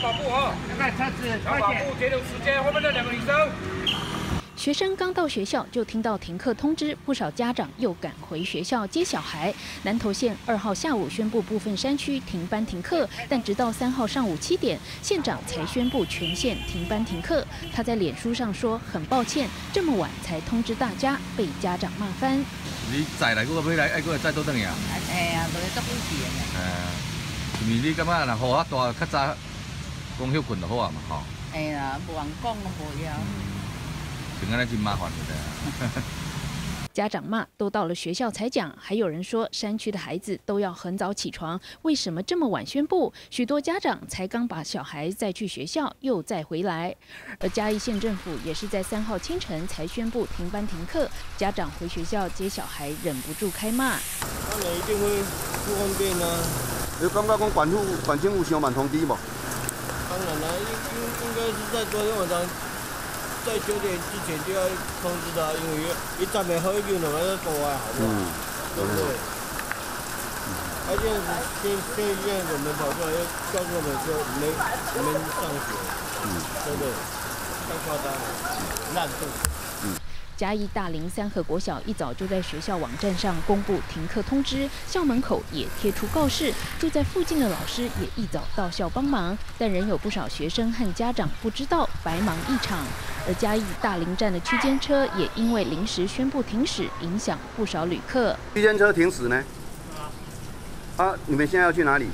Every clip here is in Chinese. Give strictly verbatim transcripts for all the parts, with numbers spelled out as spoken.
保部哈，看车子，消防部节留时间，后面那两个女生。 学生刚到学校就听到停课通知，不少家长又赶回学校接小孩。南投县二号下午宣布部分山区停班停课，但直到三号上午七点，县长才宣布全县停班停课。他在脸书上说：“很抱歉，这么晚才通知大家，被家长骂翻。” 你再来，我要来，爱我再倒转去啊！ 哎呀，都足久时啊。 哎，因为你感觉若雨较大，较早讲休困就好啊嘛，吼。 哎呀，无人讲都无要。 就安尼真麻烦的。 家长骂都到了学校才讲，还有人说山区的孩子都要很早起床，为什么这么晚宣布？许多家长才刚把小孩载去学校，又再回来。而嘉义县政府也是在三号清晨才宣布停班停课，家长回学校接小孩忍不住开骂。 他们一定会不方便啊！ 你感觉讲管护管政府上晚通知无？ 当然了，应应应该是在昨天晚上。 在九点之前就要通知他，因为一站没喝酒了，那个国外好不好？对不对？他这样子，现现现在我们跑出来要告诉我们说没没上学，嗯，对不对？太夸张了，烂度。嗯。 嘉义大林三和国小一早就在学校网站上公布停课通知，校门口也贴出告示。住在附近的老师也一早到校帮忙，但仍有不少学生和家长不知道，白忙一场。而嘉义大林站的区间车也因为临时宣布停驶，影响不少旅客。 区间车停驶呢？啊，你们现在要去哪里？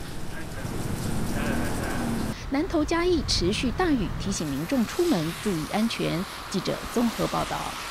南投嘉义持续大雨，提醒民众出门注意安全。记者综合报道。